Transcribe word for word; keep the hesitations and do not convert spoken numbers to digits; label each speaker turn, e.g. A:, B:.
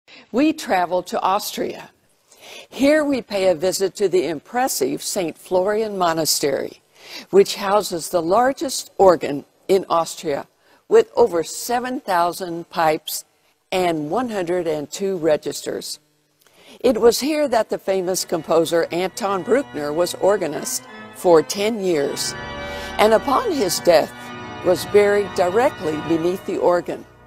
A: We travel to Austria. Here we pay a visit to the impressive Saint Florian Monastery, which houses the largest organ in Austria with over seven thousand pipes and one hundred two registers. It was here that the famous composer Anton Bruckner was organist for ten years, and upon his death was buried directly beneath the organ.